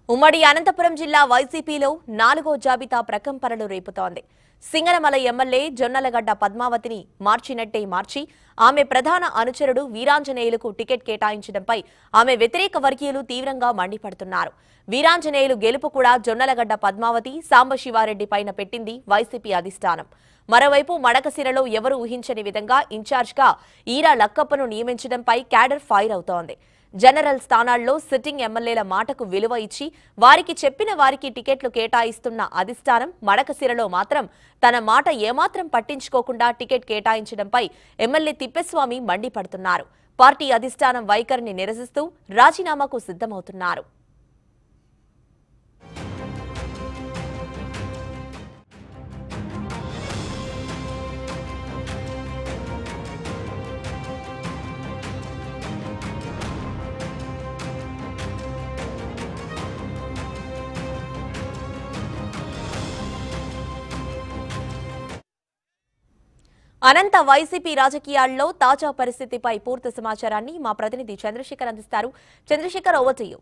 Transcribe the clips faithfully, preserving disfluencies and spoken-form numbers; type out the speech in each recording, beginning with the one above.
ఉమ్మడి అనంతపురం జిల్లా వైసీపీలో నాలుగో జాబితా ప్రకంపనలు రేపుతోంది. సింగనమల ఎమ్మెల్యే జొన్నలగడ్డ పద్మావతిని మార్చినట్టే మార్చి ఆమె ప్రధాన అనుచరుడు వీరాంజనేయులకు టికెట్ కేటాయించడంపై ఆమె వ్యతిరేక వర్గీయులు తీవ్రంగా మండిపడుతున్నారు. వీరాంజనేయులు గెలుపు కూడా జొన్నలగడ్డ పద్మావతి, సాంబశివారెడ్డి పైన పెట్టింది వైసీపీ అధిష్టానం. మరోవైపు మడకశిరలో ఎవరు ఊహించని విధంగా ఇన్ఛార్జ్గా ఈరా లక్కప్పను నియమించడంపై క్యాడర్ ఫైర్ అవుతోంది. జనరల్ స్థానాల్లో సిట్టింగ్ ఎమ్మెల్యేల మాటకు విలువ ఇచ్చి వారికి చెప్పిన వారికి టికెట్లు కేటాయిస్తున్న అధిష్టానం మడకశిరలో మాత్రం తన మాట ఏమాత్రం పట్టించుకోకుండా టికెట్ కేటాయించడంపై ఎమ్మెల్యే తిప్పేస్వామి మండిపడుతున్నారు. పార్టీ అధిష్టానం వైఖరిని నిరసిస్తూ రాజీనామాకు సిద్ధమవుతున్నారు. అనంత వైసీపీ రాజకీయాల్లో తాజా పరిస్థితిపై పూర్తి సమాచారాన్ని మా ప్రతినిధి చంద్రశేఖర్ అందిస్తారు. Chandrasekhar, over to you.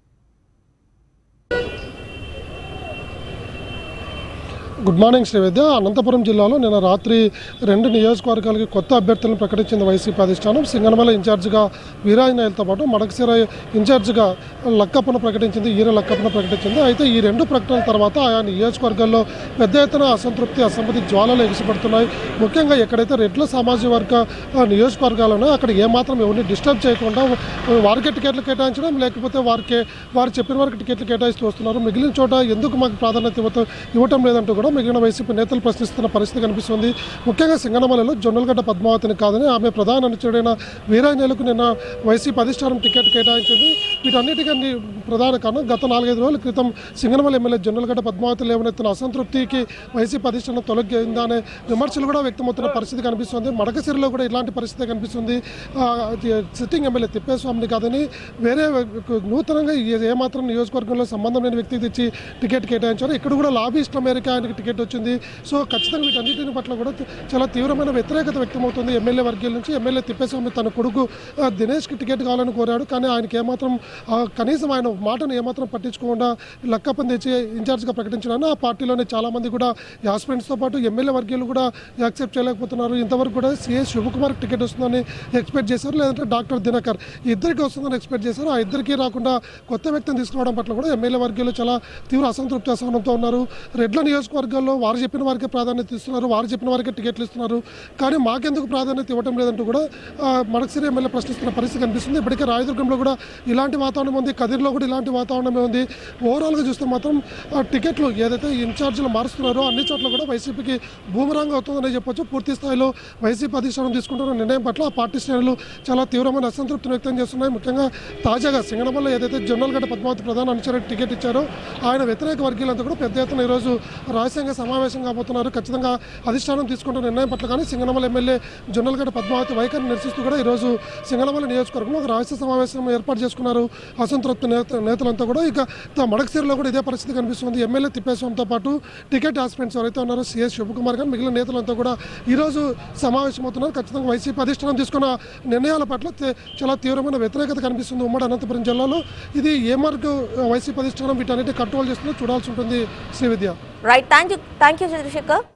Good morning Srividya. Anantapuram జిల్లాలో నిన్న రాత్రి రెండు నియోజకవర్గాలకి కొత్త అభ్యర్థులను ప్రకటించింది వైసీపీ అధిష్టానం. సింగనమల ఇన్ఛార్జిగా వీరాంజనేయులతో పాటు మడకశిర ఇన్ఛార్జిగా లక్కప్పను ప్రకటించింది, ఈర లక్కప్పను ప్రకటించింది. అయితే ఈ రెండు ప్రకటనల తర్వాత ఆయా నియోజకవర్గాల్లో పెద్ద ఎత్తున అసంతృప్తి, అసమ్మతి జ్వాలలు ఎగిసిపడుతున్నాయి. ముఖ్యంగా ఎక్కడైతే రెడ్ల సామాజిక వర్గ నియోజకవర్గాలు ఉన్నాయో అక్కడ ఏమాత్రం ఎవరిని డిస్టర్బ్ చేయకుండా వారికి టికెట్లు కేటాయించడం, లేకపోతే వారికి వారు చెప్పిన వారికి టికెట్లు కేటాయిస్తూ వస్తున్నారు. మిగిలిన చోట ఎందుకు మాకు ప్రాధాన్యత ఇవ్వటం ఇవ్వటం లేదంటూ కూడా మిగిలిన వైసీపీ నేతలు ప్రశ్నిస్తున్న పరిస్థితి కనిపిస్తుంది. ముఖ్యంగా సింగనమలలో జొన్నలగడ్డ పద్మావతిని కాదని ఆమె ప్రధాన అనుచరుడైన వీరాంజనేయులకు నిన్న వైసీపీ అధిష్టానం టికెట్ కేటాయించింది. వీటన్నిటికీ ప్రధాన కారణం గత నాలుగైదు రోజుల క్రితం సింగనమల ఎమ్మెల్యే జొన్నలగడ్డ పద్మావతి లేవనెత్తిన అసంతృప్తికి వైసీపీ అధిష్టానం తొలగిందనే విమర్శలు కూడా వ్యక్తమవుతున్న పరిస్థితి కనిపిస్తుంది. మడకశిరలో కూడా ఇలాంటి పరిస్థితి కనిపిస్తుంది. సిట్టింగ్ ఎమ్మెల్యే తిప్పేస్వామిని కాదని వేరే నూతనంగా ఏమాత్రం నియోజకవర్గంలో సంబంధం లేని వ్యక్తికి తెచ్చి టికెట్ కేటాయించారు. ఇక్కడ కూడా లాబీయిస్టుల మేరకు ఆయనకి టికెట్ వచ్చింది. సో ఖచ్చితంగా వీటన్నిటిని పట్ల కూడా చాలా తీవ్రమైన వ్యతిరేకత వ్యక్తమవుతుంది ఎమ్మెల్యే వర్గీయుల నుంచి. ఎమ్మెల్యే తిప్పేస్వామి తన కొడుకు దినేష్కి టికెట్ కావాలని కోరాడు, కానీ ఆయనకి ఏమాత్రం కనీసం ఆయన మాటను ఏమాత్రం పట్టించుకోకుండా లక్కప్పని తెచ్చి ఇన్ఛార్జ్గా ప్రకటించడాన్ని ఆ పార్టీలోనే చాలామంది కూడా యాస్పిరెంట్స్తో పాటు ఎమ్మెల్యే వర్గీయులు కూడా యాక్సెప్ట్ చేయలేకపోతున్నారు. ఇంతవరకు కూడా సిఎస్ శివకుమార్కి టికెట్ వస్తుందని ఎక్స్పెక్ట్ చేశారు, లేదంటే డాక్టర్ దినకర్ ఇద్దరికి వస్తుందని ఎక్స్పెక్ట్ చేశారు. ఆ ఇద్దరికి రాకుండా కొత్త వ్యక్తిని తీసుకురావడం పట్ల కూడా ఎమ్మెల్యే వర్గీయులు చాలా తీవ్ర అసంతృప్తి అసహనంతో ఉన్నారు. రెడ్ల నియోజకవర్గాల్లో వారు చెప్పిన వారికి ప్రాధాన్యత ఇస్తున్నారు, వారు చెప్పిన వారికి టికెట్లు ఇస్తున్నారు, కానీ మాకెందుకు ప్రాధాన్యత ఇవ్వడం లేదంటూ కూడా మడకశిర ఎమ్మెల్యే ప్రశ్నిస్తున్న పరిస్థితి కనిపిస్తుంది. ఇప్పటికే రాయదుర్గంలో కూడా ఇలాంటి వాతావరణం ఉంది, కదిర్లో కూడా ఇలాంటి వాతావరణమే ఉంది. ఓవరాల్గా చూస్తే మాత్రం టికెట్లు ఏదైతే ఇన్ఛార్జీలు మారుస్తున్నారో అన్ని చోట్ల కూడా వైసీపీకి బూమరాంగ్ అవుతుందని చెప్పొచ్చు. పూర్తి స్థాయిలో వైసీపీ అధిష్టానం తీసుకుంటున్న నిర్ణయం పట్ల ఆ పార్టీ శ్రేణులు చాలా తీవ్రమైన అసంతృప్తిని వ్యక్తం చేస్తున్నాయి. ముఖ్యంగా తాజాగా సింగనమల ఏదైతే జొన్నలగడ్డ పద్మావతి ప్రధాన అనుచరుడు టికెట్ ఇచ్చారో ఆయన వ్యతిరేక వర్గీయులంతా కూడా పెద్ద ఎత్తున ఈరోజు రహస్యంగా సమావేశం కాబోతున్నారు. ఖచ్చితంగా అధిష్టానం తీసుకుంటున్న నిర్ణయం పట్ల కానీ సింగనమల ఎమ్మెల్యే జొన్నలగడ్డ పద్మావతి వైఖరిని నిరసిస్తూ కూడా ఈరోజు సింగనమల నియోజకవర్గంలో ఒక రహస్య సమావేశం ఏర్పాటు చేసుకున్నారు అసంతృప్తి నేత నేతలంతా కూడా. ఇక మడకశిరలో కూడా ఇదే పరిస్థితి కనిపిస్తుంది. ఎమ్మెల్యే తిప్పేస్వామితో పాటు టికెట్ ఆస్పిరెంట్స్ ఎవరైతే ఉన్నారో సిఎస్ శివకుమార్ కానీ మిగిలిన నేతలంతా కూడా ఈరోజు సమావేశమవుతున్నారు. ఖచ్చితంగా వైసీపీ అధిష్టానం తీసుకున్న నిర్ణయాల పట్ల చాలా తీవ్రమైన వ్యతిరేకత కనిపిస్తుంది ఉమ్మడి అనంతపురం జిల్లాలో. ఇది ఏ మార్గం వైసీపీ అధిష్టానం వీటన్నిటి కంట్రోల్ చేస్తుందో చూడాల్సి ఉంటుంది Srividya. Right, thank you thank you Chandrasekhar.